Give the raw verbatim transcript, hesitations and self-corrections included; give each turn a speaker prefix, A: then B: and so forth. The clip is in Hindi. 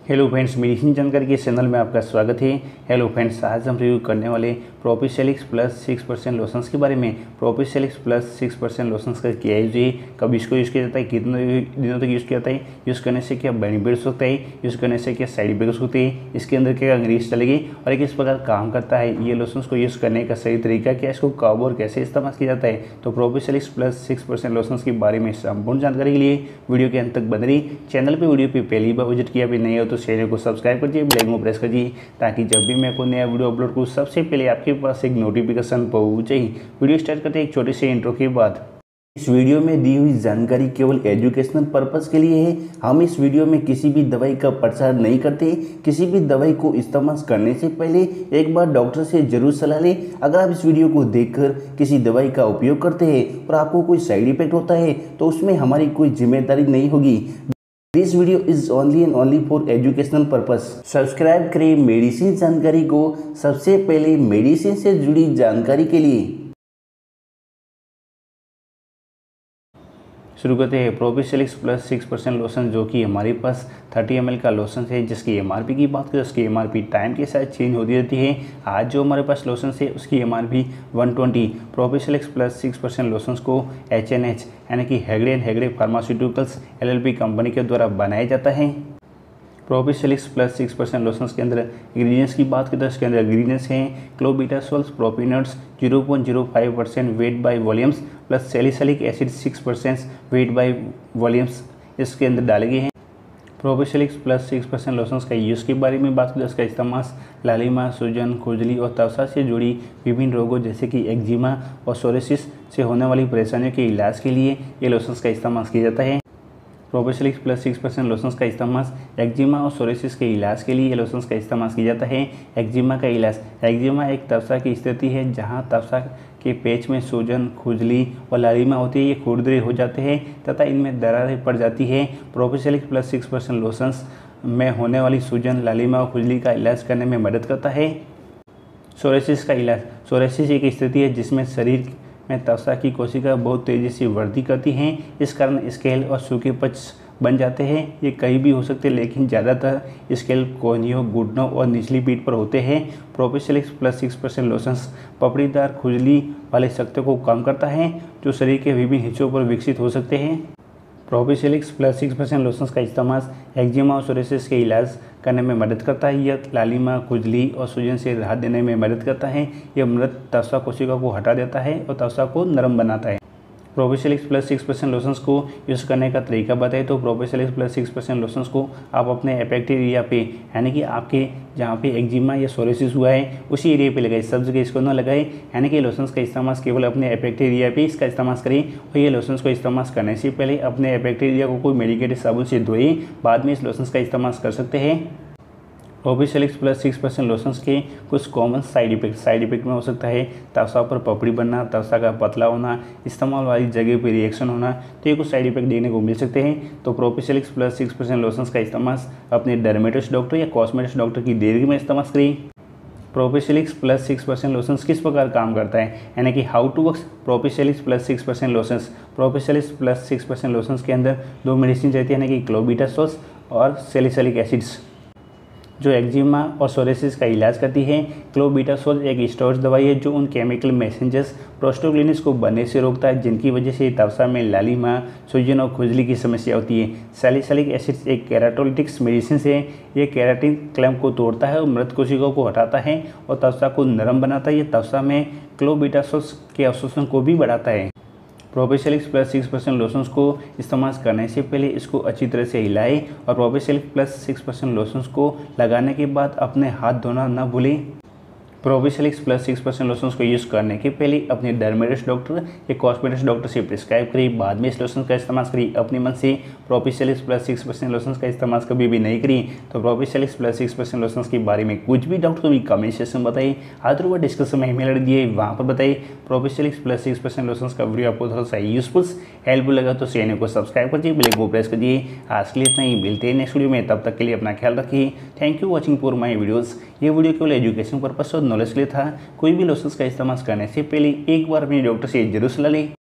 A: हेलो फ्रेंड्स, मेडिसिन जानकारी के चैनल में आपका स्वागत है। हेलो फ्रेंड्स, आज हम रिव्यू करने वाले Propysalic plus six percent lotions के बारे में। Propysalic plus six percent lotions का क्या यूज है, कब इसको यूज़ किया जाता है, कितने दिनों तक यूज़ किया जाता है, यूज़ करने से क्या बेनिफिट्स होता है, यूज़ करने से क्या साइड इफेक्ट्स होते हैं, इसके अंदर क्या इंग्रेडिएंट्स चलेगी और ये किस प्रकार काम करता है, ये लोशंस को यूज़ करने का सही तरीका क्या, इसको कब और कैसे इस्तेमाल किया जाता है। तो प्रोपिसेलिक्स प्लस सिक्स परसेंट लोशंस के बारे में संपूर्ण जानकारी के लिए वीडियो के अंत तक बन रही। चैनल पर वीडियो पर पहली बार विजिट किया भी नहीं हो तो चैनल को सब्सक्राइब करिए, बेल आइकन को प्रेस करिए ताकि जब भी मैं कोई नया वीडियो अपलोड करूँ सबसे पहले आपके पास एक नोटिफिकेशन पहुंचे। वीडियो स्टार्ट करते हैं एक छोटे से इंट्रो के बाद। इस वीडियो में दी हुई जानकारी केवल एजुकेशनल पर्पस के लिए है। हम इस वीडियो में किसी भी दवाई का प्रचार नहीं करते। किसी भी दवाई को इस्तेमाल करने से पहले एक बार डॉक्टर से जरूर सलाह लें। अगर आप इस वीडियो को देखकर किसी दवाई का उपयोग करते हैं और आपको कोई साइड इफेक्ट होता है तो उसमें हमारी कोई जिम्मेदारी नहीं होगी। This video is only and only for educational purpose. Subscribe करें मेडिसिन जानकारी को सबसे पहले मेडिसिन से जुड़ी जानकारी के लिए। शुरू करते हैं। Propysalic plus six percent lotion जो कि हमारे पास थर्टी एम एल का लोशन है, जिसकी एम आर पी की बात करें उसकी एम आर पी टाइम के साथ चेंज होती रहती है। आज जो हमारे पास लोशन है उसकी M R P one twenty. Propysalic plus six percent lotion को एच एन एच यानी कि Hegde and Hegde pharmaceuticals L L P company के द्वारा बनाया जाता है। प्रोपिसेलिक्स प्लस सिक्स परसेंट लोशंस के अंदर इंग्रीडियंट्स की बात करें तो इसके अंदर इंग्रीडियंट्स हैं clobetasols propionates zero point zero five percent weight by volumes plus salicylic acid six percent weight by volumes इसके अंदर डाले गए हैं। Propysalic plus six percent lotions का यूज़ के बारे में बात करें, इसका इस्तेमाल लालिमा, सूजन, खुजली और त्वचा से जुड़ी विभिन्न रोगों जैसे कि एक्जिमा और सोरियासिस से होने वाली परेशानियों के इलाज के लिए ये लोशंस का इस्तेमाल किया जाता है। प्रोपिसेलिक्स प्लस सिक्स परसेंट लोशंस का इस्तेमाल एक्जिमा और सोरियासिस के इलाज के लिए ये लोशंस का इस्तेमाल किया जाता है। एक्जिमा का इलाज, एक्जिमा एक त्वचा की स्थिति है जहां त्वचा के पेच में सूजन, खुजली और लालिमा होती है, ये खुरदरे हो जाते हैं तथा इनमें दरारें पड़ जाती है। प्रोपिसेलिक्स प्लस सिक्स परसेंट लोशंस में होने वाली सूजन, लालिमा और खुजली का इलाज करने में मदद करता है। सोरियासिस का इलाज, सोरियासिस एक स्थिति है जिसमें शरीर में त्वचा की कोशिका बहुत तेज़ी से वृद्धि करती हैं, इस कारण स्केल और सूखे पच बन जाते हैं। ये कहीं भी हो सकते हैं लेकिन ज़्यादातर स्केल कोहनियों, घुटनों और निचली पीठ पर होते हैं। Propysalic plus six percent lotions पपड़ीदार खुजली वाले सख्ते को कम करता है जो शरीर के विभिन्न हिस्सों पर विकसित हो सकते हैं। Propysalic plus six percent lotions का इस्तेमाल एक्जिमा और सोरियासिस के इलाज करने में मदद करता है। यह लालिमा, खुजली और सूजन से राहत देने में मदद करता है। यह मृत त्वचा कोशिका को हटा देता है और त्वचा को नरम बनाता है। प्रोपिसेलिक्स प्लस सिक्स परसेंट लोशंस को यूज़ करने का तरीका बताएं तो प्रोपिसेलिक्स प्लस सिक्स परसेंट लोशंस को आप अपने अफेक्टेड एरिया पे यानी कि आपके जहाँ पे एक्जिमा या सोरियासिस हुआ है उसी एरिया पे लगाए, सब जगह इसको न लगाए। यानी कि लोशंस का इस्तेमाल केवल अपने अफेक्टेड एरिया पे इसका इस्तेमाल करें और ये लोशंस को इस्तेमाल करने से पहले अपने अफेक्टेड एरिया को कोई मेडिकेटेड साबुन से धोए, बाद में इस लोशंस का इस्तेमाल कर सकते हैं। Propysalic plus six percent lotions के कुछ common side effect side effect में हो सकता है त्वचा पर पपड़ी बनना, त्वचा का पतला होना, इस्तेमाल वाली जगह पर रिएक्शन होना, तो ये कुछ साइड इफेक्ट देखने को मिल सकते हैं। तो प्रोपिसेलिक्स प्लस सिक्स परसेंट लोशंस का इस्तेमाल अपने डर्मेटोलॉजिस्ट डॉक्टर या कॉस्मेटिक्स डॉक्टर की देरी में इस्तेमाल करें। Propysalic plus six percent lotions किस प्रकार काम करता है, यानी कि how to works Propysalic plus six percent lotions. Propysalic plus six percent lotions के अंदर दो मेडिसिन रहती है, यानी कि क्लोबिटासोल्स और सैलिसिलिक एसिड्स जो एक्जिमा और सोरियासिस का इलाज करती है। क्लोबिटासोल एक स्टोरेज दवाई है जो उन केमिकल मैसेंजर्स प्रोस्टोग्लिनिस को बनने से रोकता है जिनकी वजह से त्वचा में लालिमा, सूजन और खुजली की समस्या होती है। सैलिसिलिक एसिड एक केराटोलिटिक्स मेडिसिन है, ये केराटिन क्लैम्प को तोड़ता है और मृत कोशिकाओं को हटाता है और त्वचा को नरम बनाता है। ये त्वचा में क्लोबिटासोल्स के अवशोषण को भी बढ़ाता है। प्रोपिसेलिक्स प्लस सिक्स परसेंट लोशंस को इस्तेमाल करने से पहले इसको अच्छी तरह से हिलाएं और प्रोपिसेलिक्स प्लस सिक्स परसेंट लोशंस को लगाने के बाद अपने हाथ धोना न भूलें। प्रोपिसेलिक्स प्लस सिक्स परसेंट लोशंस को यूज़ करने के पहले अपने डर्मेटोलॉजिस्ट डॉक्टर या कॉस्मेटिक्स डॉक्टर से प्रिस्क्राइब करिए, बाद में इस लोशन का इस्तेमाल करिए अपने मन से। प्रोपिसेलिक्स प्लस सिक्स परसेंट लोशंस का इस्तेमाल कभी भी नहीं करिए। तो प्रोपिसेलिक्स प्लस सिक्स परसेंट लोशंस के बारे में कुछ भी डाउट तो भी कमेंट सेक्शन में बताइए, अदरवाइज डिस्कशन में ईमेल दिए वहाँ पर बताइए। प्रोपिसेलिक्स प्लस सिक्स परसेंट लोशंस का वीडियो आपको थोड़ा सा यूजफुल हेल्पफुल लगा तो चैनल को सब्सक्राइब करिए, बेल आइकन को प्रेस करिए। आज के लिए इतना ही, मिलते हैं नेक्स्ट वीडियो में, तब तक के लिए अपना ख्याल रखिए। Thank you watching for my videos. ये वीडियो केवल एजुकेशन पर्पस और नॉलेज के लिए था। कोई भी लोशंस का इस्तेमाल करने से पहले एक बार अपने डॉक्टर से जरूर सलाह लें।